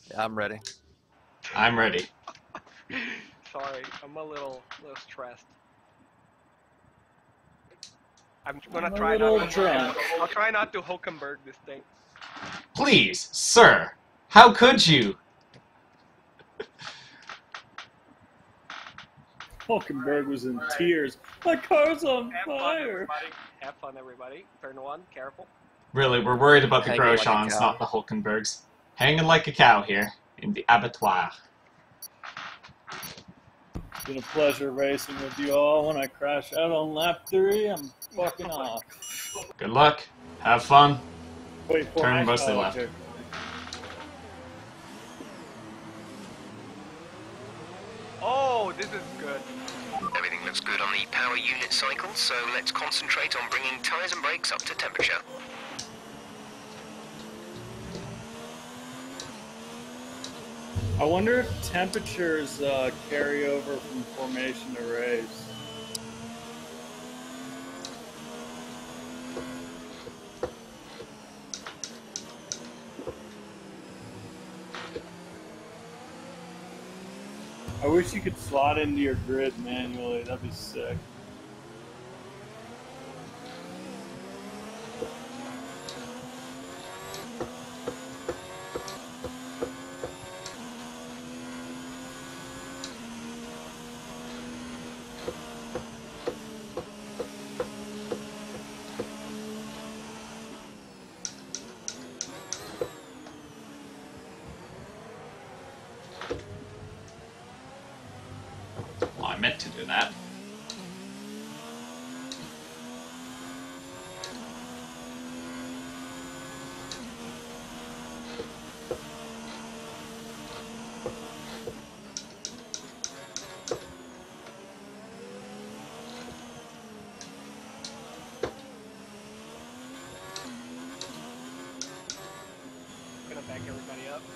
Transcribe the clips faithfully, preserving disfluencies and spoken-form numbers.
Yeah, I'm ready. I'm ready. Sorry, I'm a little, little stressed. I'm gonna I'm a try little not to. drunk. I'll try not to Hulkenberg this thing. Please, sir, how could you? Hulkenberg was in tears. My car's on Have fun, fire. everybody. Have fun, everybody. Turn one. Careful. Really, we're worried about the Hanging like a Grosjeans, cow. not the Hulkenbergs. Hanging like a cow here in the abattoir. It's been a pleasure racing with you all. When I crash out on lap three, I'm fucking off. Good luck. Have fun. Wait, for Turn my mostly oh, left. okay. Oh, this is good. Everything looks good on the power unit cycle, so let's concentrate on bringing tyres and brakes up to temperature. I wonder if temperatures uh, carry over from formation to race. I wish you could slot into your grid manually. That'd be sick. Well, I meant to do that. Gonna back everybody up.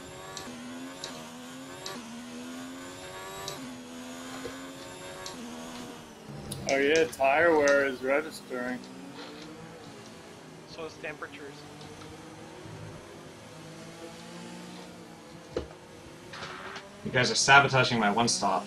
Oh yeah, tire wear is registering. So is temperatures. You guys are sabotaging my one stop.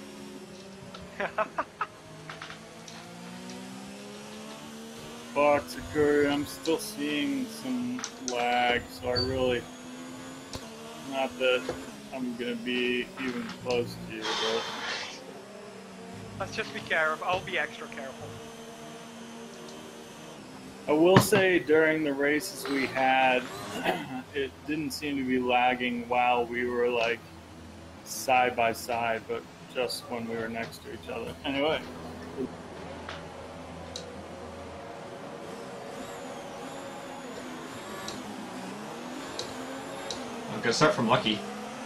Fuck, Sakura, I'm still seeing some lag, so I really... Not that I'm gonna be even close to you, but... Let's just be careful. I'll be extra careful. I will say during the races we had, it didn't seem to be lagging while we were like side by side, but just when we were next to each other. Anyway. I'm gonna start from Lucky.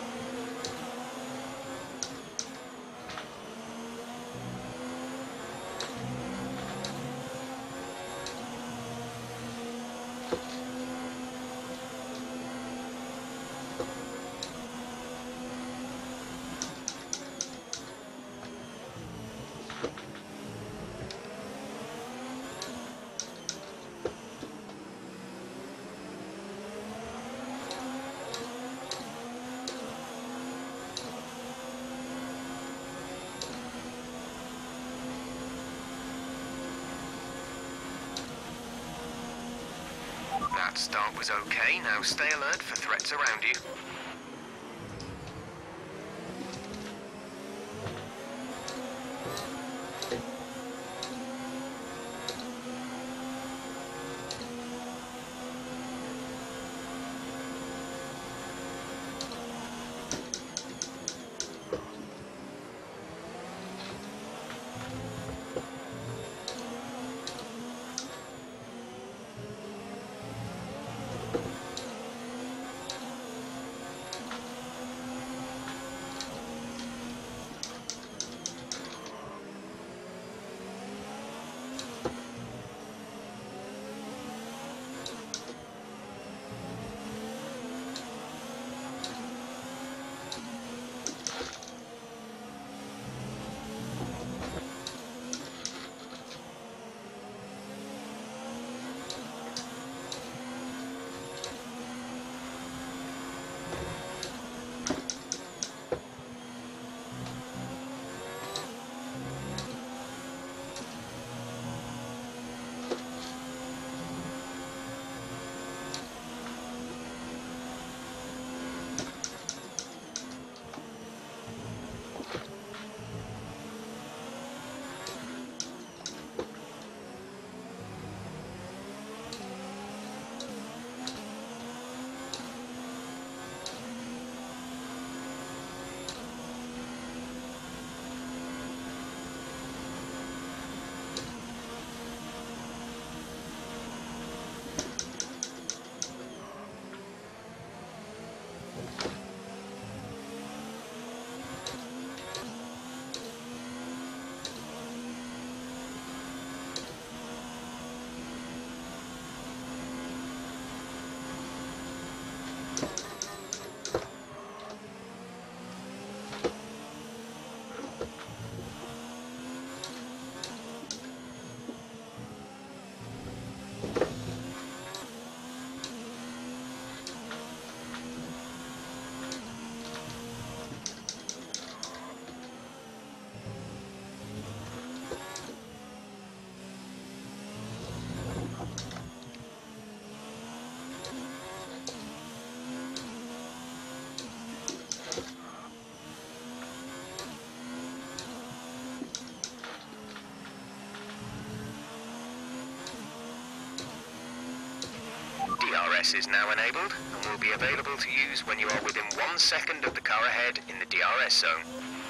That start was okay, now stay alert for threats around you. S is now enabled and will be available to use when you are within one second of the car ahead in the D R S zone.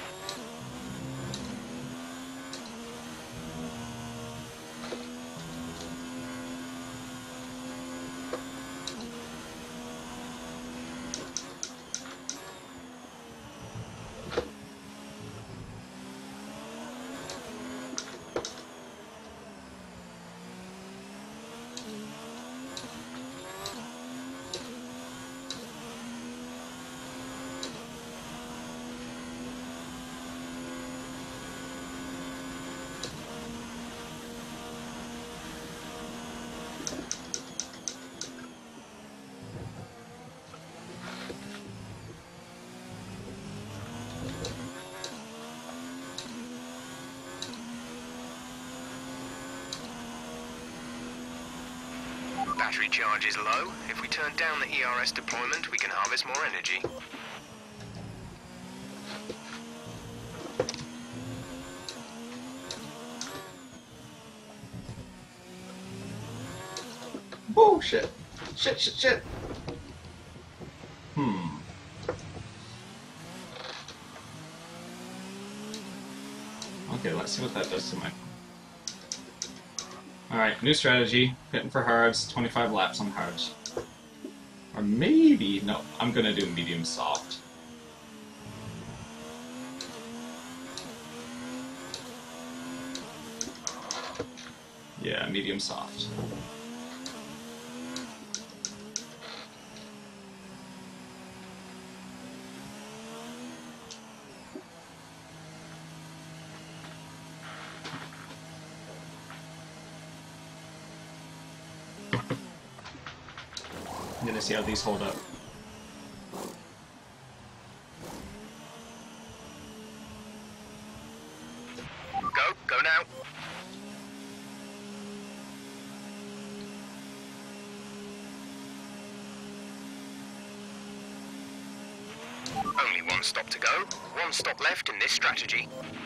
Battery charge is low. If we turn down the E R S deployment, we can harvest more energy. Oh shit. Shit, shit, shit. Hmm. Okay, let's see what that does to my... Alright, new strategy. Hitting for hards, twenty-five laps on hards. Or maybe... No, I'm gonna do medium soft. Yeah, medium soft. I'm gonna see how these hold up. Go, go now. Only one stop to go. One stop left in this strategy.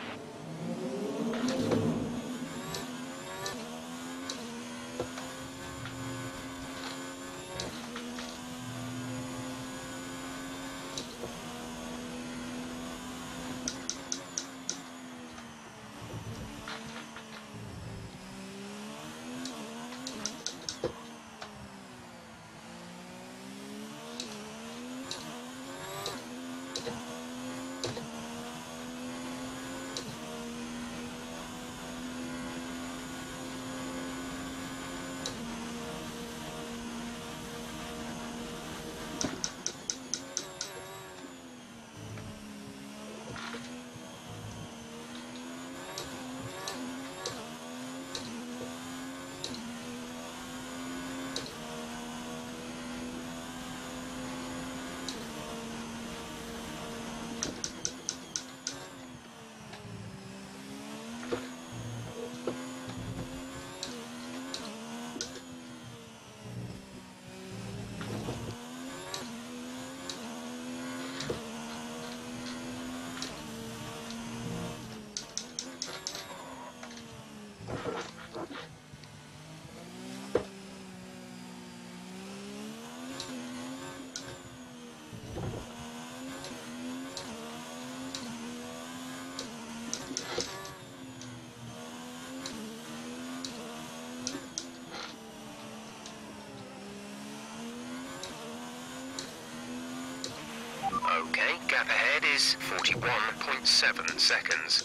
Okay, gap ahead is forty-one point seven seconds.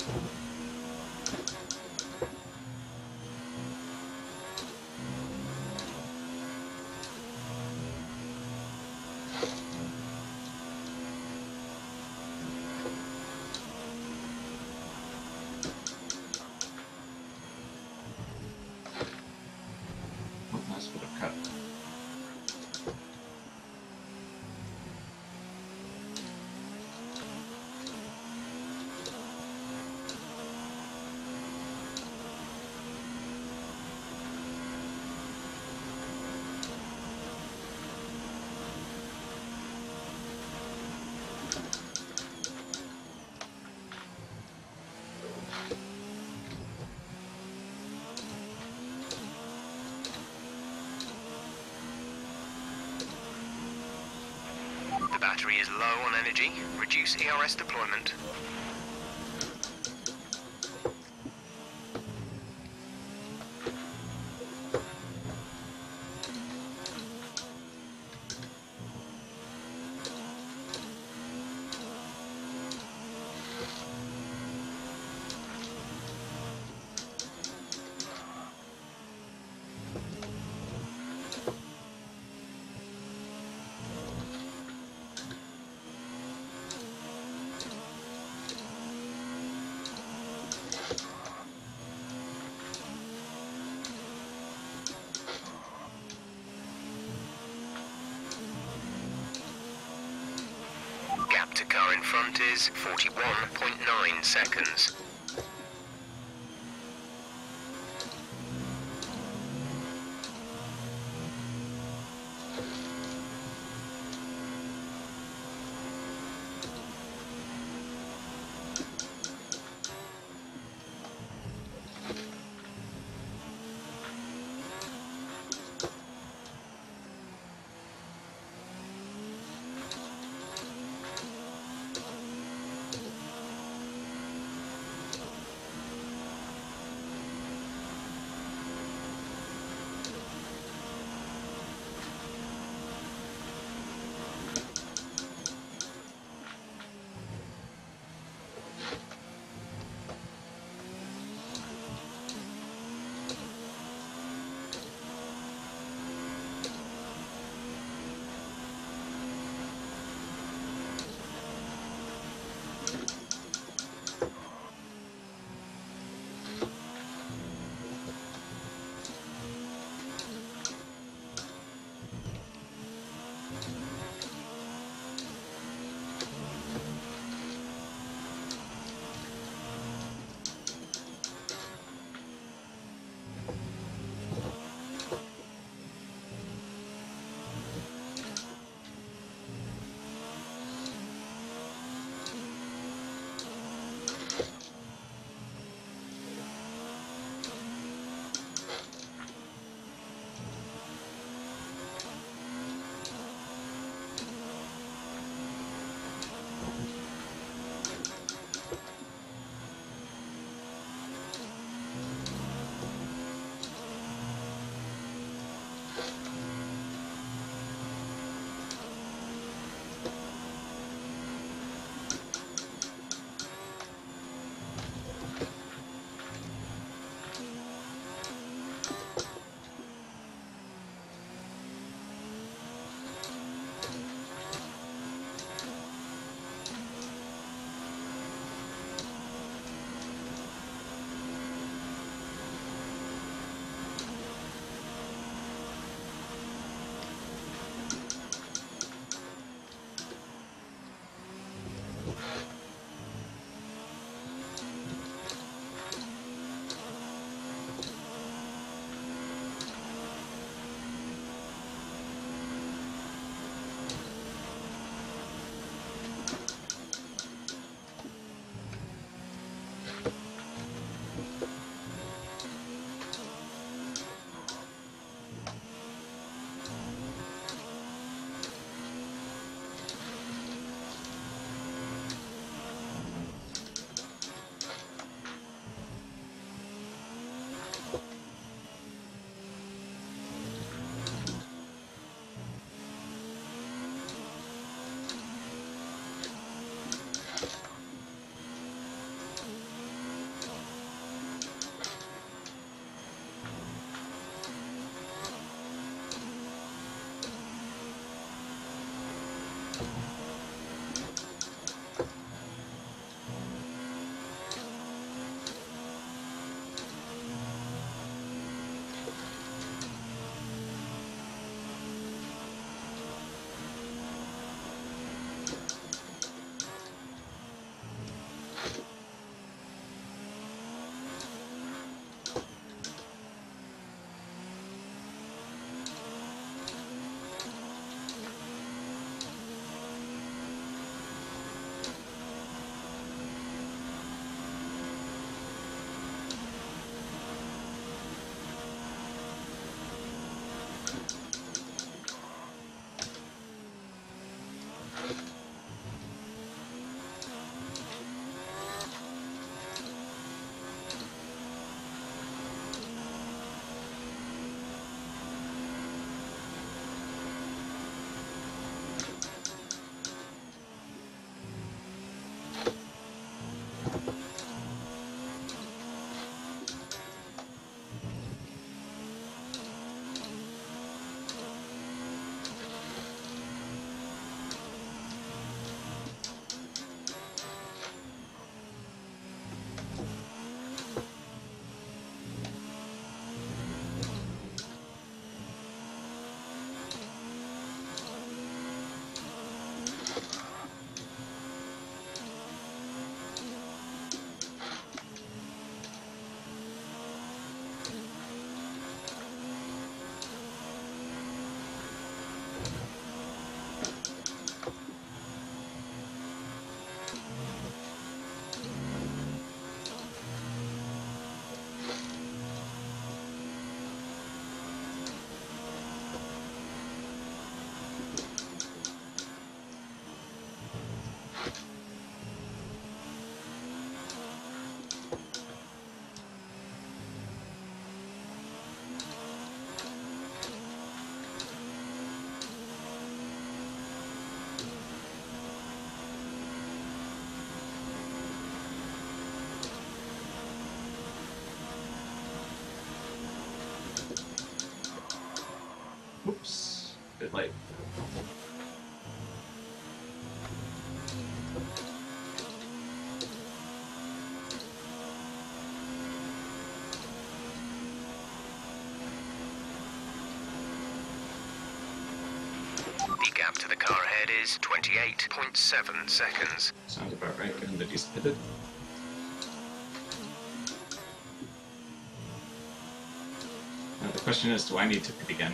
Oh, nice bit of cut. The battery is low on energy. Reduce E R S deployment. Gap to car in front is forty-one point nine seconds. bit late. The gap to the car ahead is twenty-eight point seven seconds. Sounds about right, given that he's pitted. Now the question is, do I need to pit again?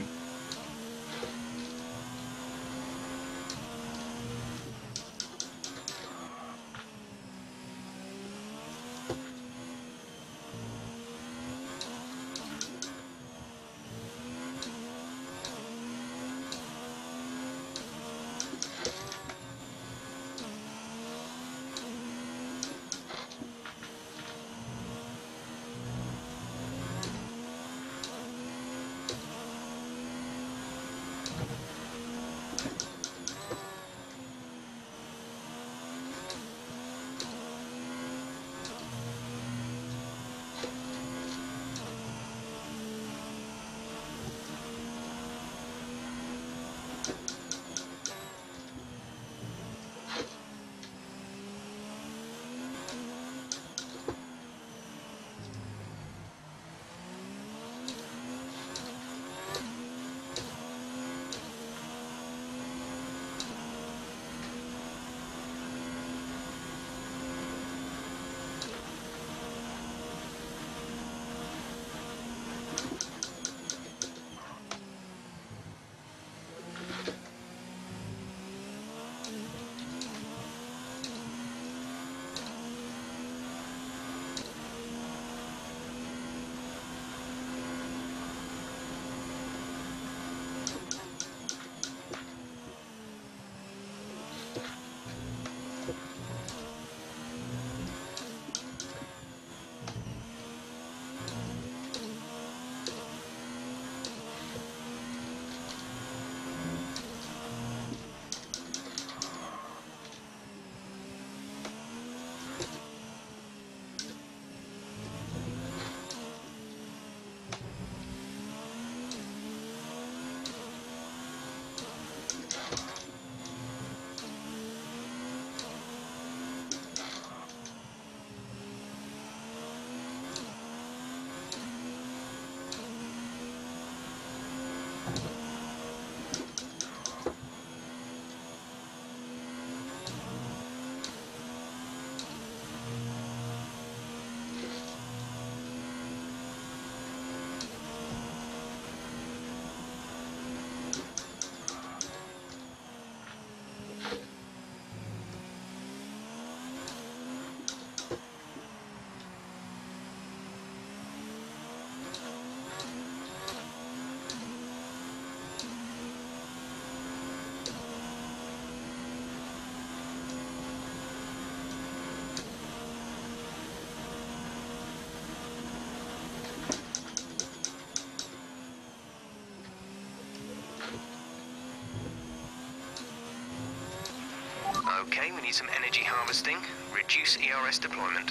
Okay, we need some energy harvesting. Reduce E R S deployment.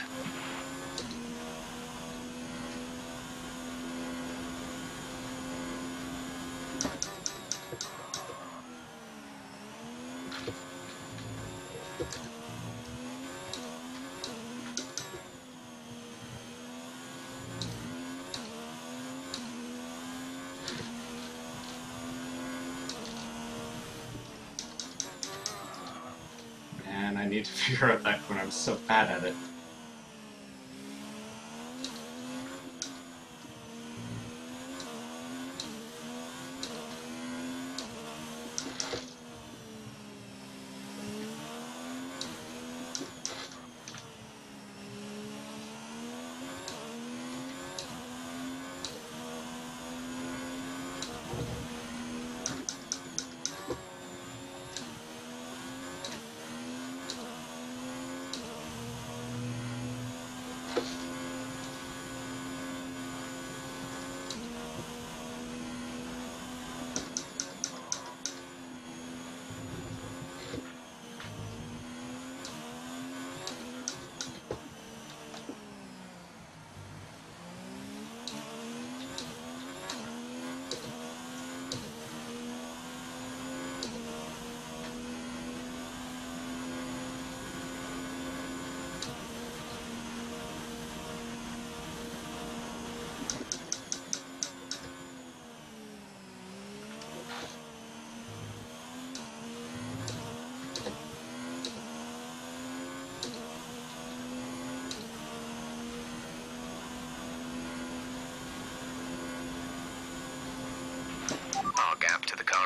And I need to figure out that when I'm so bad at it.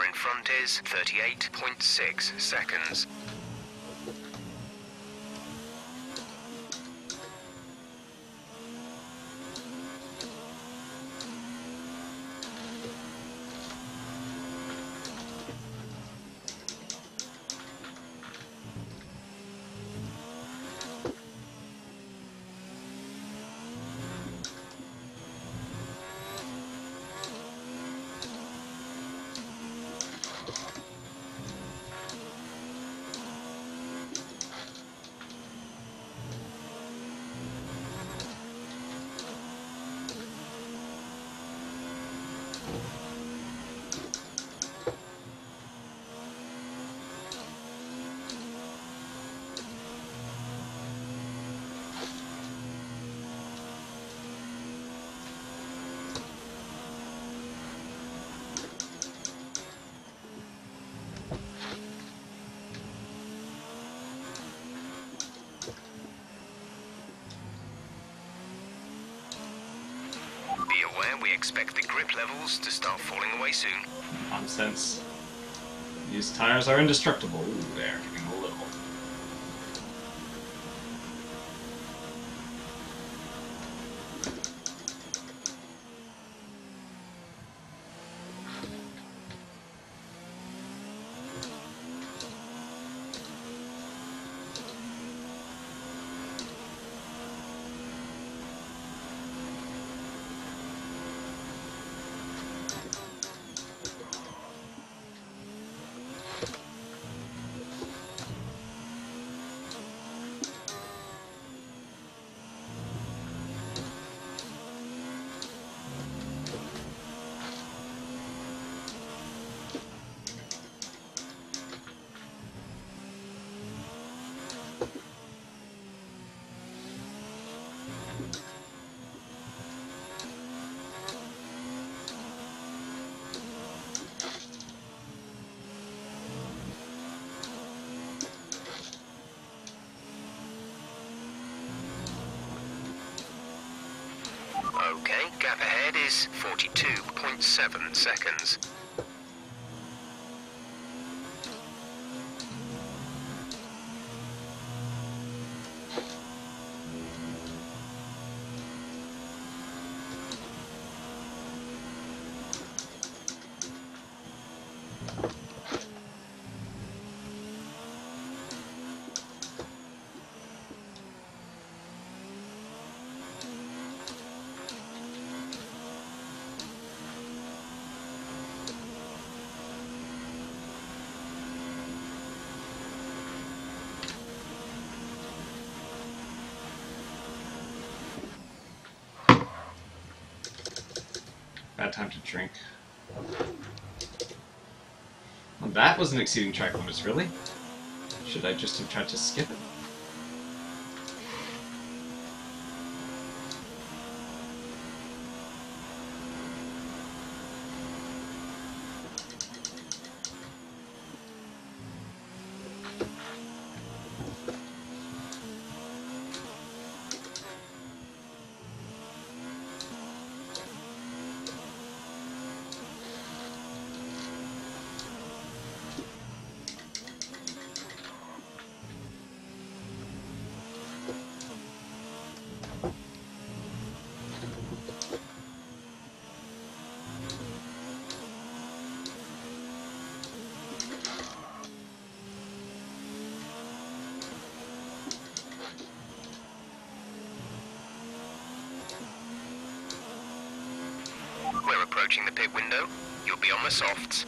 in front is thirty-eight point six seconds. Be aware we expect the grip levels to start falling away soon. Nonsense. These tires are indestructible. Ooh, they're giving a little. Okay, gap ahead is forty-two point seven seconds. Bad time to drink. Well, that wasn't exceeding track limits, really. Should I just have tried to skip it? We're approaching the pit window. You'll be on the softs.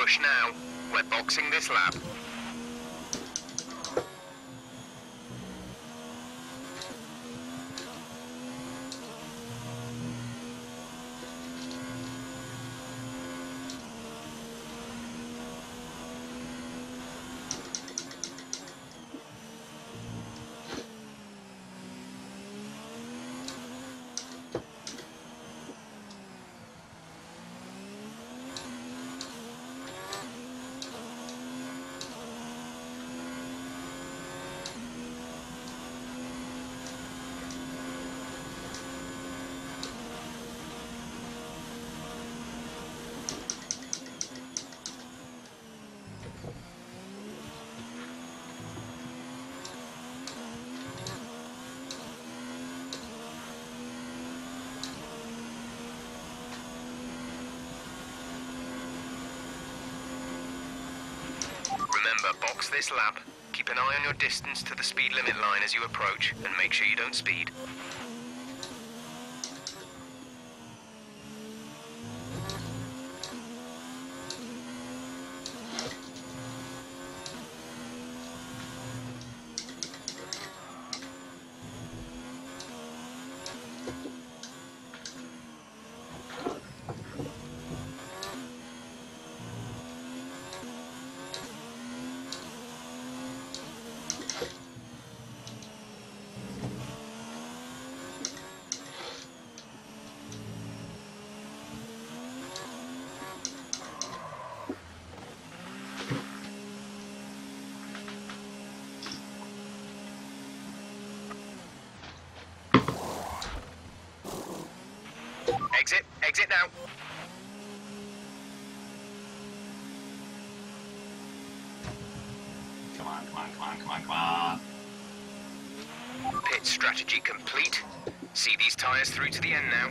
push now. We're boxing this lap. Remember, box this lap. Keep an eye on your distance to the speed limit line as you approach, and make sure you don't speed. Exit, exit now. Come on, come on, come on, come on, come on. Pit strategy complete. See these tyres through to the end now.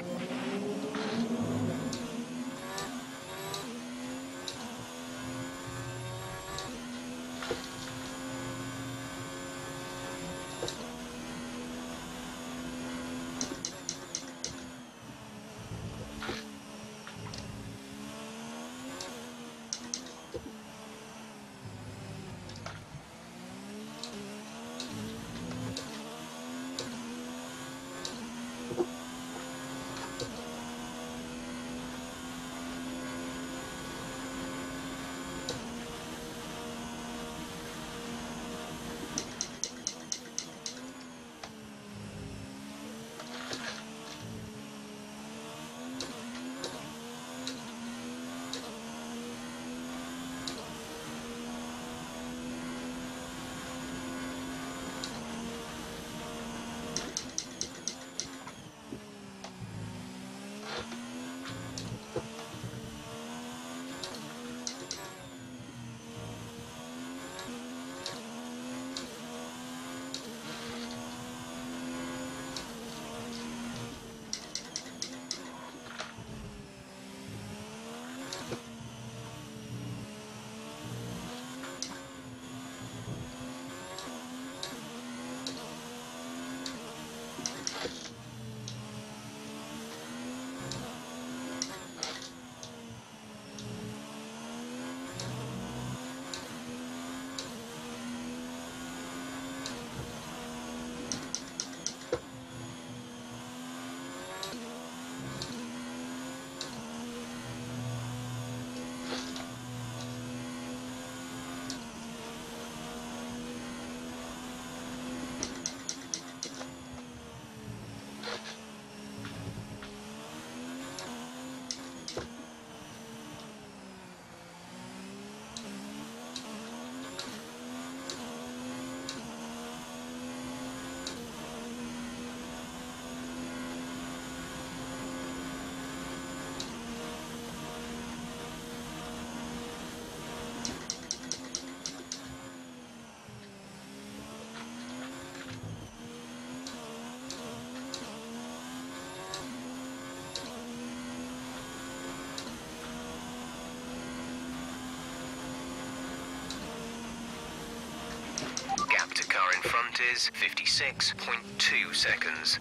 Gap to car in front is fifty-six point two seconds.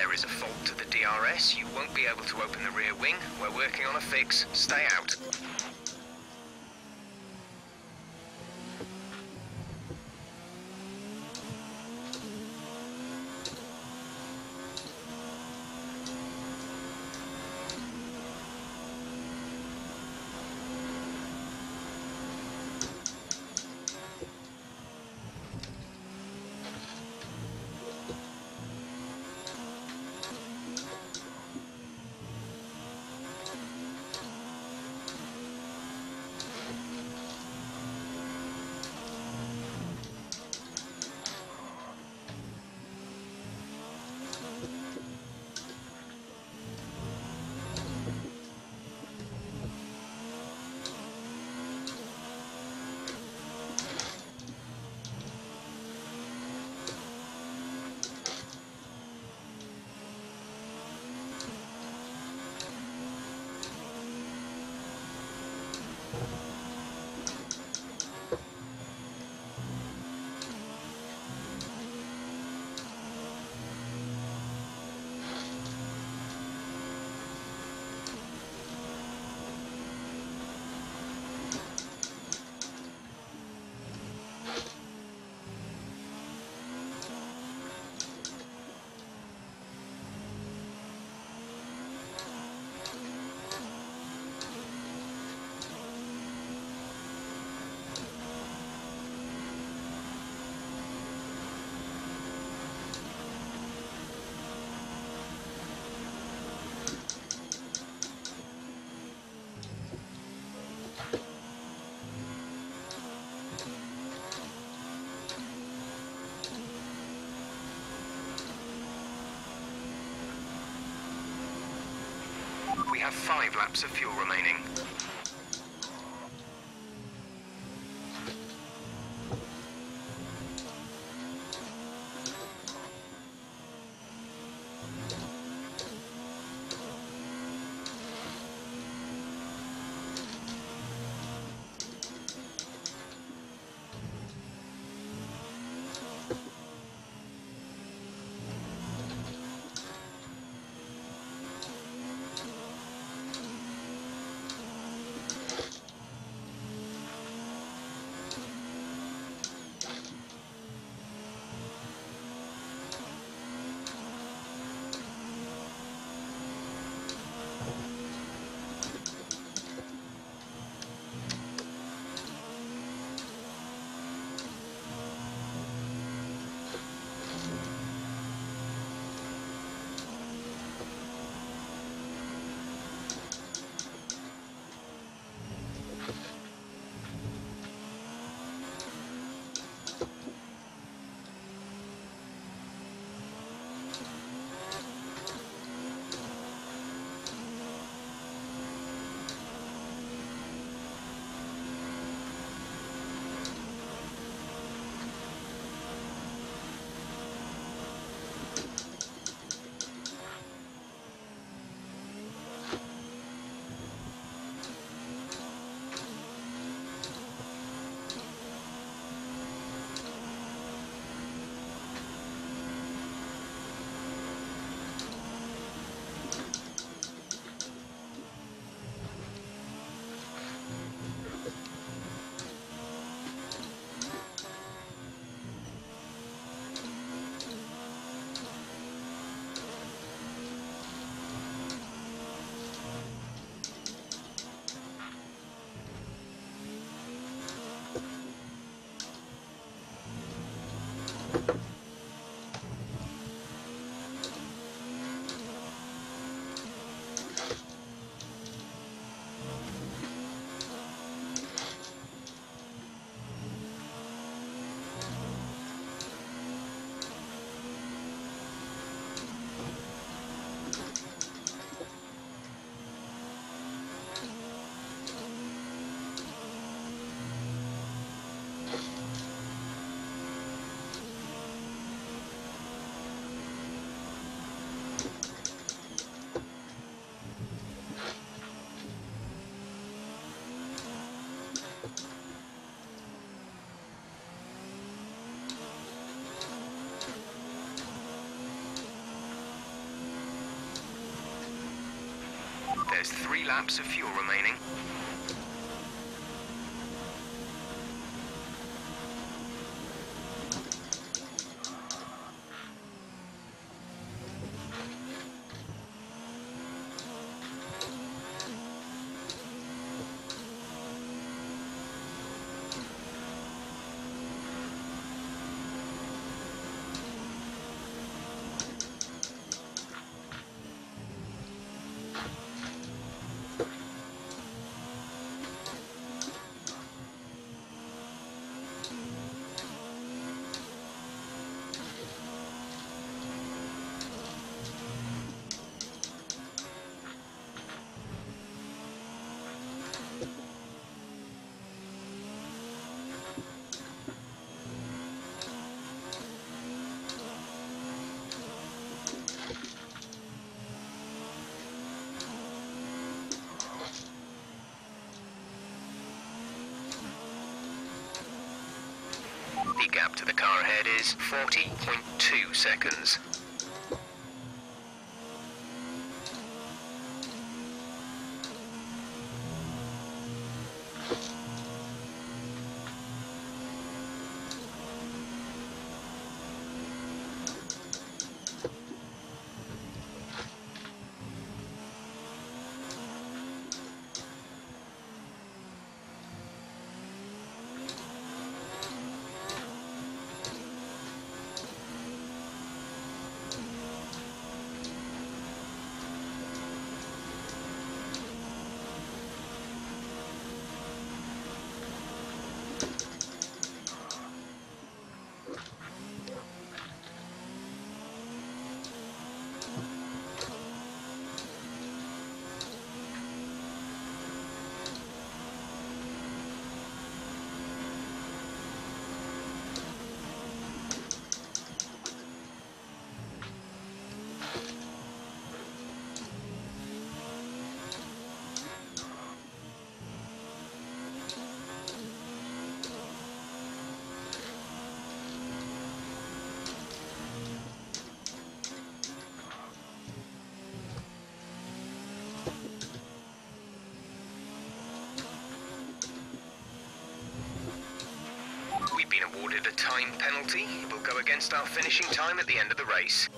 There is a fault to the D R S. You won't be able to open the rear wing. We're working on a fix. Stay out. We have five laps of fuel remaining. laps of fuel remaining. The gap to the car ahead is forty point two seconds. We've been awarded a time penalty. It will go against our finishing time at the end of the race.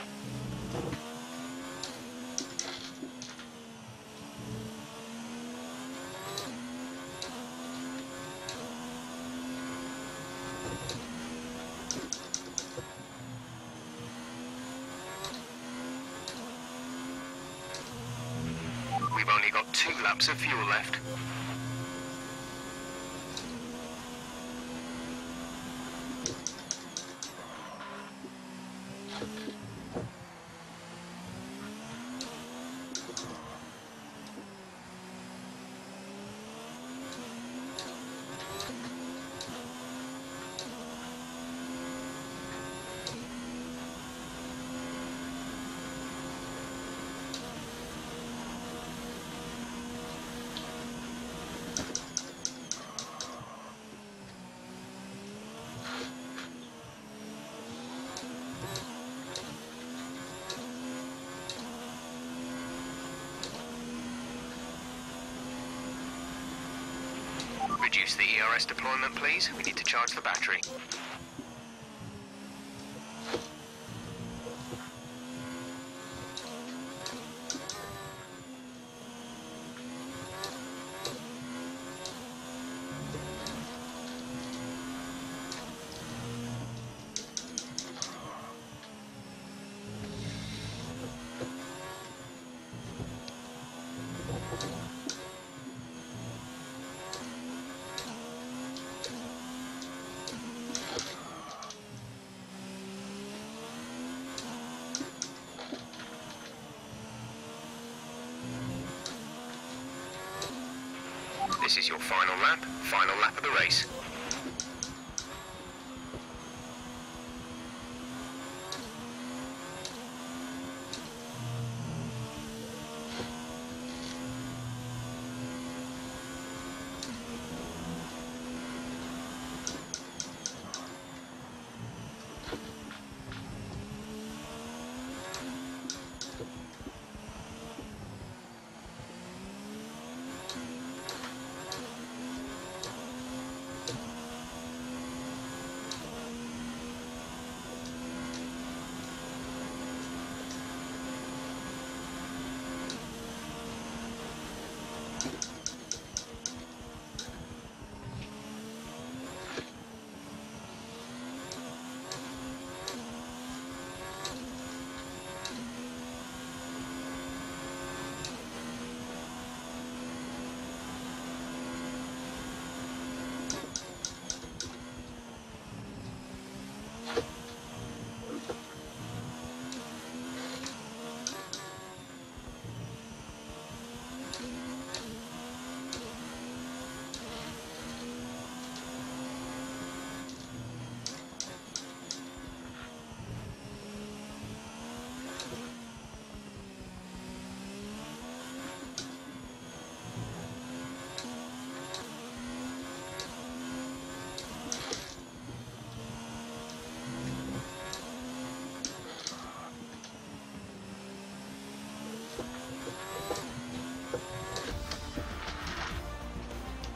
We've only got two laps of fuel left. Reduce the E R S deployment, please. We need to charge the battery. This is your final lap, final lap of the race.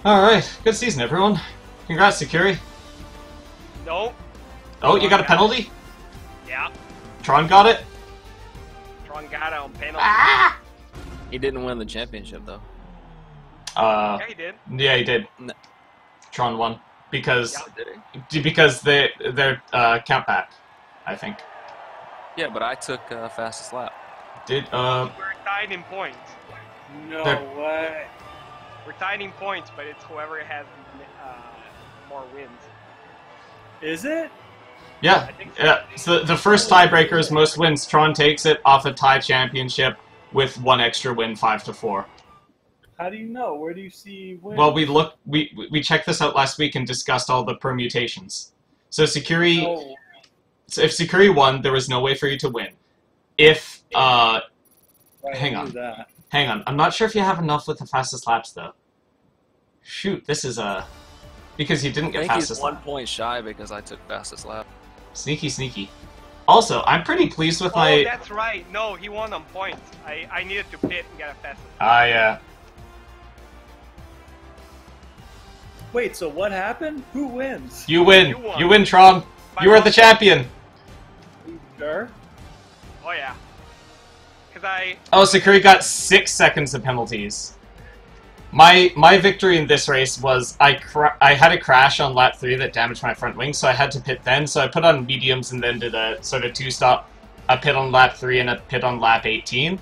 Alright, good season, everyone. Congrats, Securi. No. Oh, you got a penalty? Yeah. Tron got it? Tron got it on penalty. Ah! He didn't win the championship though. Uh, Yeah, he did. yeah, he did. No. Tron won. Because, Did he? because they, they're, uh, count back, I think. Yeah, but I took uh, fastest lap. Did, uh, We're tied in points. No They're- way. We're tied in points, but it's whoever has uh, more wins. Is it? yeah, I think so. yeah. So the first tiebreaker is most wins. Tron takes it off a tie championship with one extra win, five to four. How do you know? Where do you see wins? Well, we looked, we we checked this out last week and discussed all the permutations. So Securi, Oh, so if Securi won, there was no way for you to win. If uh, right, hang I on. knew that. hang on, I'm not sure if you have enough with the fastest laps though. Shoot, this is a because you didn't I get think he's fastest one lap. point shy because I took fastest lap. Sneaky, sneaky. Also, I'm pretty pleased with Oh, my. that's right. No, he won on points. I, I needed to pit and get a fast. I uh, Wait, so what happened? Who wins? you win. You won. You win, Tron. By You are one the point. champion. You sure? Oh yeah. Cause I Oh, Sakuri got six seconds of penalties. My my victory in this race was I cra I had a crash on lap three that damaged my front wing, so I had to pit then. So I put on mediums and then did a sort of two stop, a pit on lap three and a pit on lap eighteen.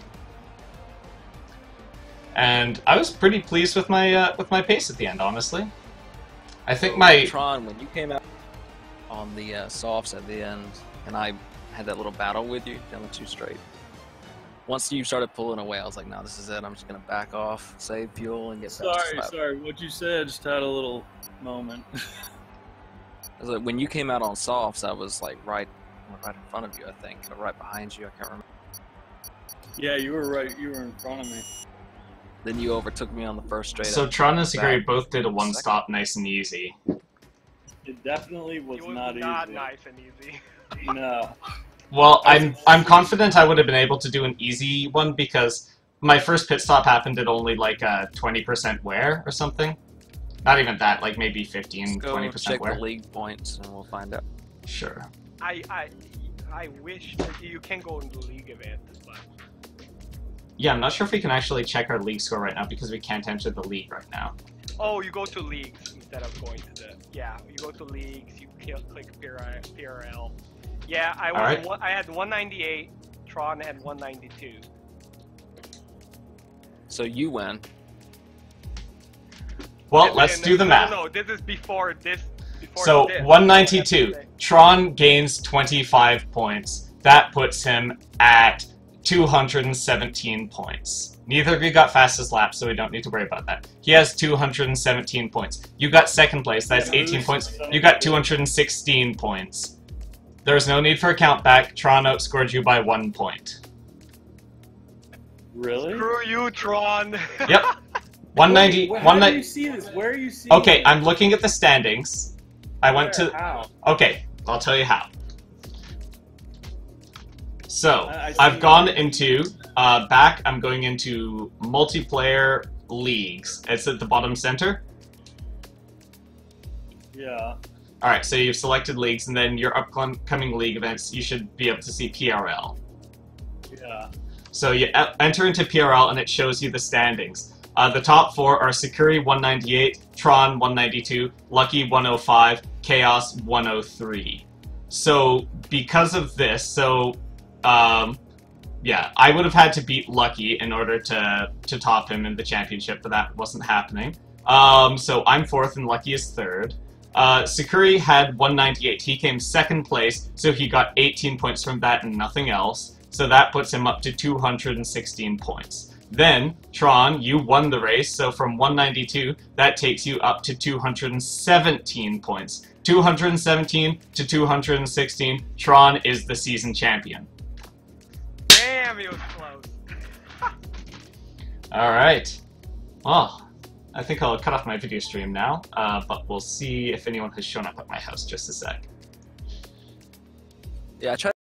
And I was pretty pleased with my uh, with my pace at the end, honestly. I think my Tron, when you came out on the uh, softs at the end, and I had that little battle with you down the two straight. Once you started pulling away, I was like, "No, this is it. I'm just gonna back off, save fuel, and get fastest Sorry, lap." sorry. What you said just had a little moment. I was like, when you came out on softs, I was like right, right in front of you, I think, or right behind you. I can't remember. Yeah, you were right. You were in front of me. Then you overtook me on the first straight. so up. Tron and Sakuri back. both did a one Second. stop nice and easy. It definitely was it was not, not easy. nice and easy. No. Well, I'm I'm confident I would have been able to do an easy one because my first pit stop happened at only like a twenty percent wear or something. Not even that, like maybe fifteen, Let's go twenty percent check wear. the league points, and we'll find out. Sure. I I I wish that you can go into league events, but Yeah, I'm not sure if we can actually check our league score right now because we can't enter the league right now. oh, you go to leagues instead of going to the yeah. You go to leagues. You kill, click P R L. Yeah, I was Alright. one, I had one ninety-eight. Tron had one ninety-two. So you win. Well, And let's then- do the no, math. No, no, this is before this. Before So this. one ninety-two. That's the thing. Tron gains twenty-five points. That puts him at two hundred seventeen points. Neither of you got fastest lap, so we don't need to worry about that. He has two hundred seventeen points. You got second place, that's eighteen points. You got two hundred sixteen points. There's no need for a count back. Tron outscored you by one point. Really? Screw you, Tron. Yep. one ninety. Wait, one how do ninety. you see this? Where are you seeing Okay, this? I'm looking at the standings. I went Where? to. How? Okay, I'll tell you how. So, I- I see. I've gone into, uh, back, I'm going into multiplayer leagues. It's at the bottom center. Yeah. Alright, so you've selected leagues, and then your upcoming league events, you should be able to see P R L. Yeah. So you e- enter into P R L, and it shows you the standings. Uh, the top four are Sakuri one ninety-eight, Tron one ninety-two, Lucky one oh five, Chaos one oh three. So, because of this, so, um, yeah, I would have had to beat Lucky in order to, to top him in the championship, but that wasn't happening. Um, so I'm fourth and Lucky is third. Uh, Sakuri had one ninety-eight. He came second place, so he got eighteen points from that and nothing else. So that puts him up to two hundred sixteen points. Then, Tron, you won the race, so from one ninety-two, that takes you up to two hundred seventeen points. two hundred seventeen to two hundred sixteen, Tron is the season champion. Damn, he was close. Alright. Well, I think I'll cut off my video stream now, uh, but we'll see if anyone has shown up at my house just a sec. Yeah, I tried.